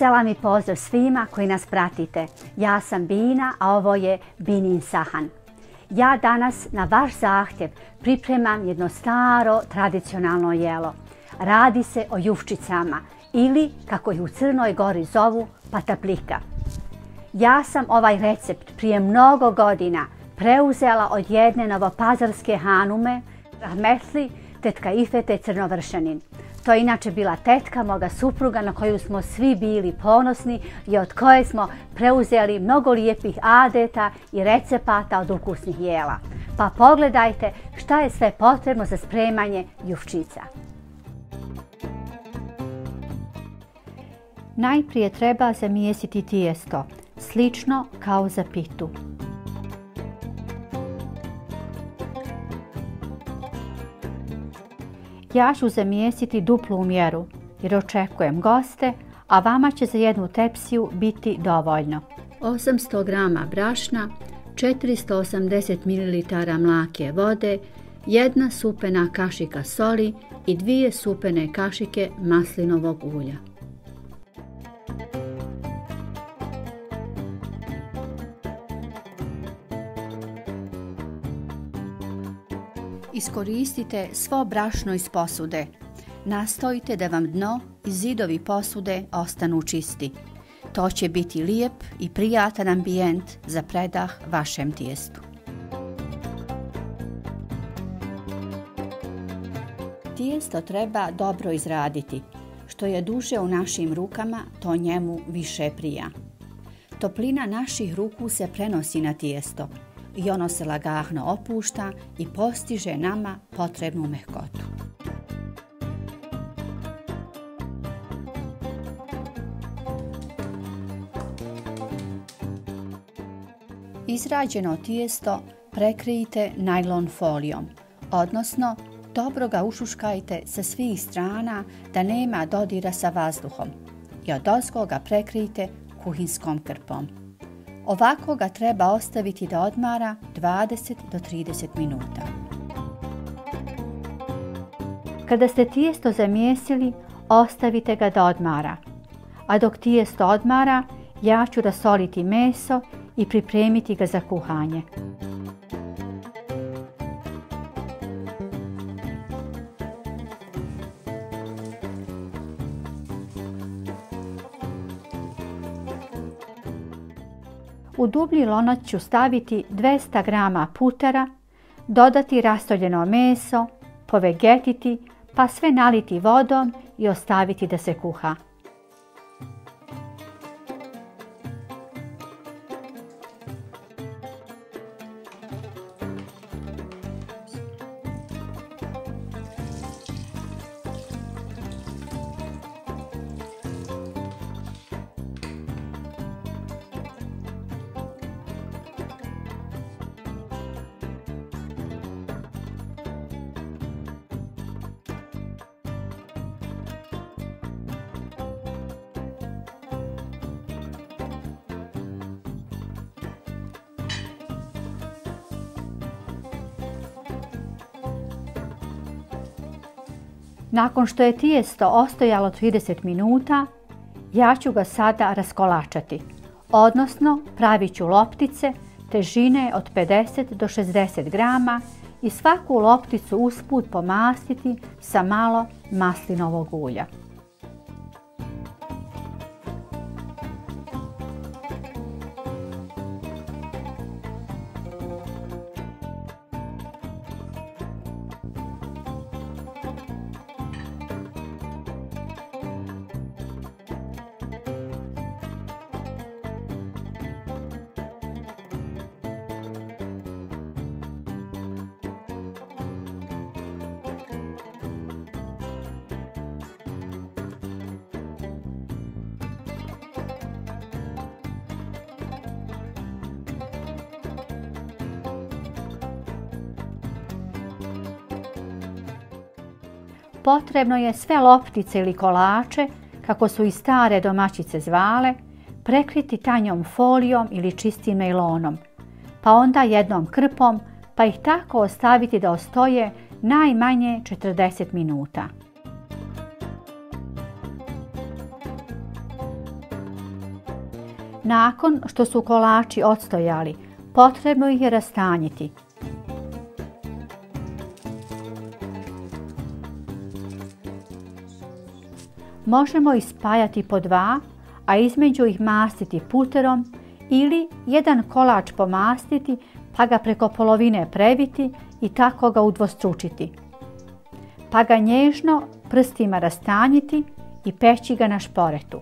Selam i pozdrav svima koji nas pratite. Ja sam Bina, a ovo je Binin sahan. Ja danas na vaš zahtjev pripremam jedno staro tradicionalno jelo. Radi se o jufčicama ili, kako ih u Crnoj Gori zovu, pataplika. Ja sam ovaj recept prije mnogo godina preuzela od jedne novopazarske hanume, rahmetli tetka Ifete Crnovršanin. To je inače bila tetka moga supruga na koju smo svi bili ponosni i od koje smo preuzeli mnogo lijepih adeta i recepata od ukusnih jela. Pa pogledajte šta je sve potrebno za spremanje jufčica. Najprije treba zamjesiti tijesto, slično kao za pitu. Ja ću zamjesiti duplu mjeru jer očekujem goste, a vama će za jednu tepsiju biti dovoljno. 800 g brašna, 480 ml mlake vode, 1 supena kašika soli i 2 supene kašike maslinovog ulja. Iskoristite svo brašno iz posude. Nastojite da vam dno i zidovi posude ostanu čisti. To će biti lijep i prijatan ambijent za predah vašem tijestu. Tijesto treba dobro izraditi. Što je duže u našim rukama, to njemu više prija. Toplina naših ruku se prenosi na tijesto i ono se lagano opušta i postiže nama potrebnu mehkotu. Izrađeno tijesto prekrijte najlon folijom, odnosno dobro ga ušuškajte sa svih strana da nema dodira sa vazduhom i odozgo ga prekrijte kuhinskom krpom. Ovako ga treba ostaviti da odmara 20 do 30 minuta. Kada ste tijesto zamjesili, ostavite ga da odmara. A dok tijesto odmara, ja ću rasoliti meso i pripremiti ga za kuhanje. U dublji lonac ću staviti 200 g putera, dodati rasoljeno meso, povegetiti, pa sve naliti vodom i ostaviti da se kuha. Nakon što je tijesto ostojalo 30 minuta, ja ću ga sada raskolačati, odnosno pravit ću loptice težine od 50 do 60 g i svaku lopticu usput pomastiti sa malo maslinovog ulja. Potrebno je sve loptice ili kolače, kako su i stare domaćice zvale, prekriti tanjom folijom ili čistim najlonom, pa onda jednom krpom, pa ih tako ostaviti da ostoje najmanje 40 minuta. Nakon što su kolači odstojali, potrebno ih je rastanjiti. Možemo ih spajati po dva, a između ih mastiti puterom ili jedan kolač pomastiti pa ga preko polovine previti i tako ga udvostručiti. Pa ga nježno prstima rastanjiti i peći ga na šporetu.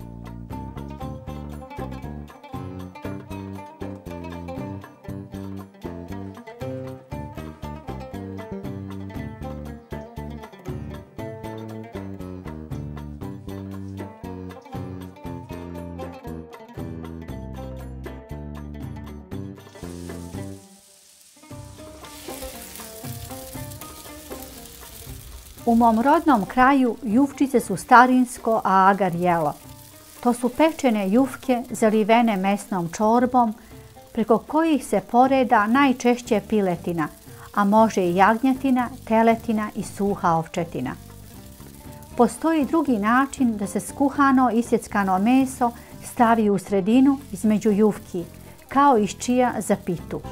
U mom rodnom kraju jufčice su starinsko agar jelo. To su pečene jufke zalivene mesnom čorbom, preko kojih se poreda najčešće piletina, a može i jagnjetina, teletina i suha ovčetina. Postoji drugi način da se skuhano isjeckano meso stavi u sredinu između jufki, kao iz čija za pitu.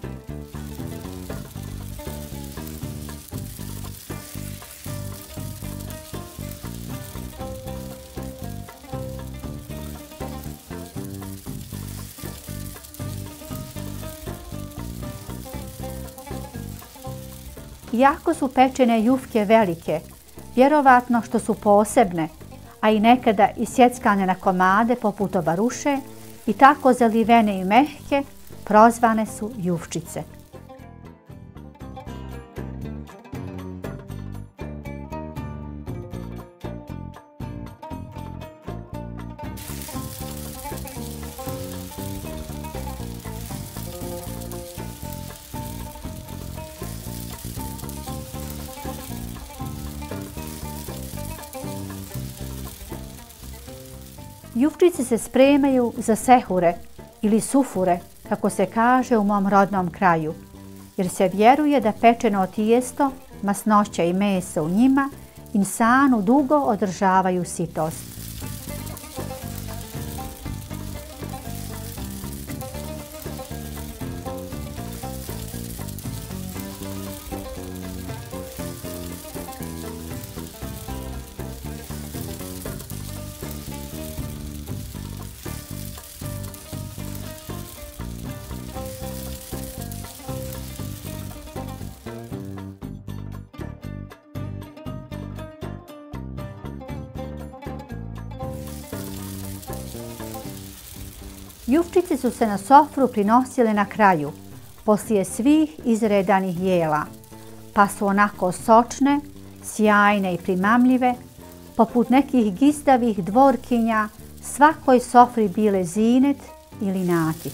Iako su pečene jufke velike, vjerovatno što su posebne, a i nekada isjeckane na komade poput obaruše i tako zalivene i mehke, prozvane su jufčice. Jufčice se spremaju za sehure ili sufure, kako se kaže u mom rodnom kraju, jer se vjeruje da pečeno tijesto, masnoća i meso u njima insanu dugo održavaju sitost. Jufčice su se na sofru prinosile na kraju, poslije svih izredanih jela, pa su onako sočne, sjajne i primamljive, poput nekih gizdavih dvorkinja, svakoj sofri bile zinet ili nakit.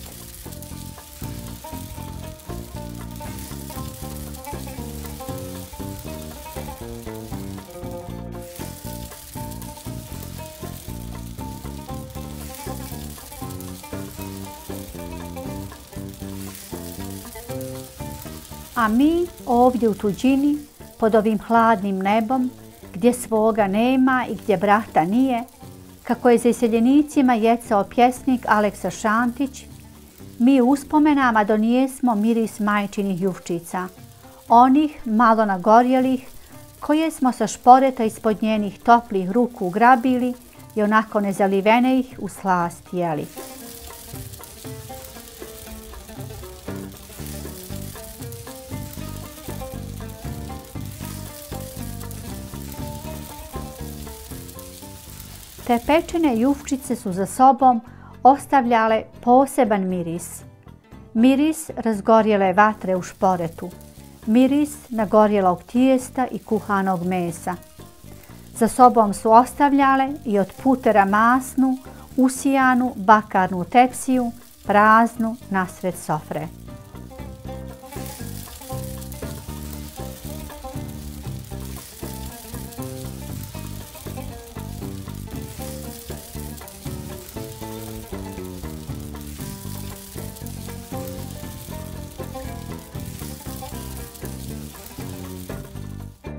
A mi ovdje u tuđini, pod ovim hladnim nebom, gdje svoga nema i gdje brata nije, kako je za iseljenicima jecao pjesnik Aleksa Šantić, mi u uspomenama donijesmo miris majčinih jufčica, onih malo nagorjelih, koje smo sa šporeta ispod njenih toplih ruku grabili i onako nezalivene ih u slast jeli. Te pečene jufčice su za sobom ostavljale poseban miris. Miris razgorjele vatre u šporetu, miris nagorjelog tijesta i kuhanog mesa. Za sobom su ostavljale i od putera masnu, usijanu bakarnu tepsiju, praznu nasred sofre.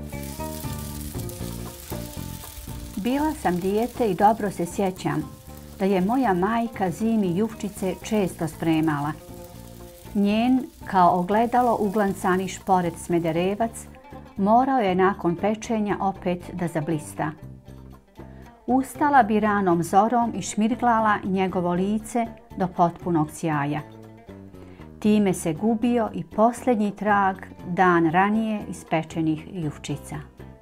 Bila sam dijete i dobro se sjećam da je moja majka zimi jufčice često spremala. Njen, kao ogledalo uglancani šporet smederevac, morao je nakon pečenja opet da zablista. Ustala bi ranom zorom i šmirglala njegovo lice do potpunog sjaja. Time se gubio i posljednji trag dan ranije ispečenih jufčica.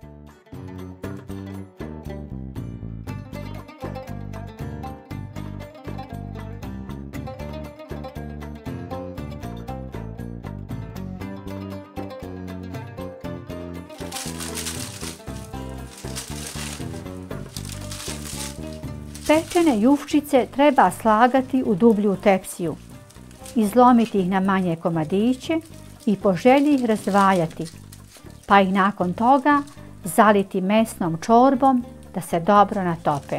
Pečene jufčice treba slagati u dublju tepsiju, izlomiti ih na manje komadiće i po želji ih razdvajati, pa ih nakon toga zaliti mesnom čorbom da se dobro natope.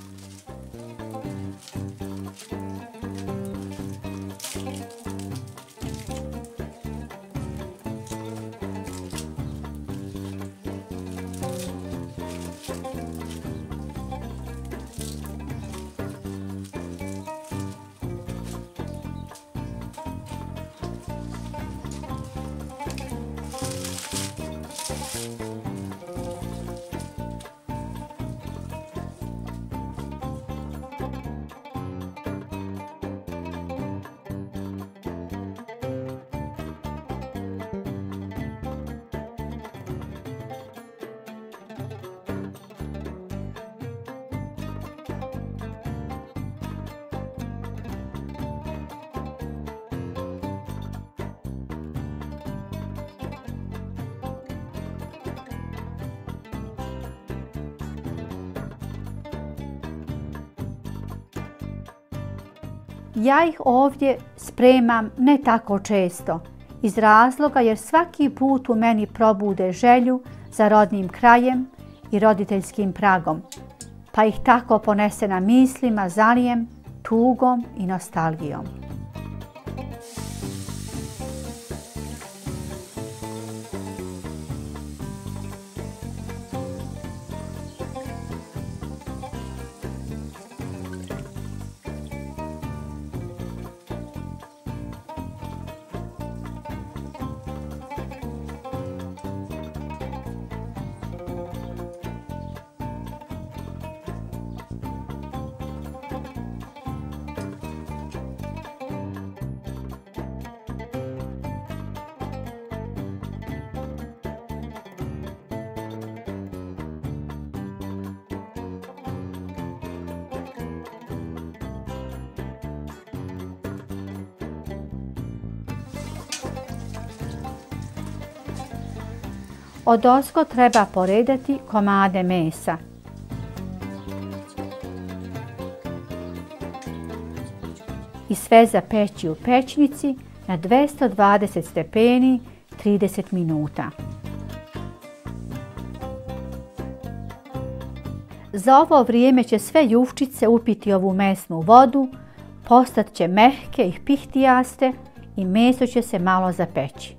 Ja ih ovdje spremam ne tako često, iz razloga jer svaki put u meni probude želju za rodnim krajem i roditeljskim pragom, pa ih tako ponesena mislima zalijem tugom i nostalgijom. Odozgo treba poredati komade mesa. I sve zapeći u pećnici na 220 stepeni 30 minuta. Za ovo vrijeme će sve jufčice upiti ovu mesnu vodu, postat će mehke i pihtijaste i meso će se malo zapeći.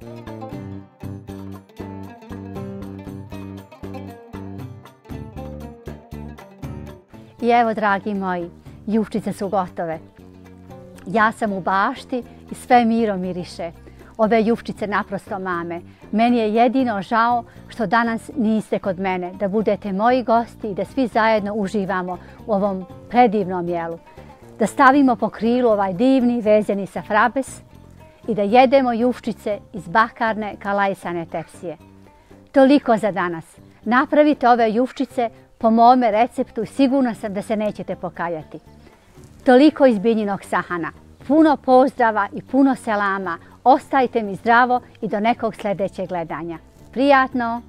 I evo, dragi moji, jufčice su gotove. Ja sam u bašti i sve miro miriše. Ove jufčice naprosto mame. Meni je jedino žao što danas niste kod mene, da budete moji gosti i da svi zajedno uživamo u ovom predivnom jelu. Da stavimo po krilu ovaj divni vezeni safrabes i da jedemo jufčice iz bakarne kalajsane tepsije. Toliko za danas. Napravite ove jufčice po mome receptu i sigurna sam da se nećete pokajati. Toliko iz Binjinog sahana. Puno pozdrava i puno selama. Ostajte mi zdravo i do nekog sljedećeg gledanja. Prijatno!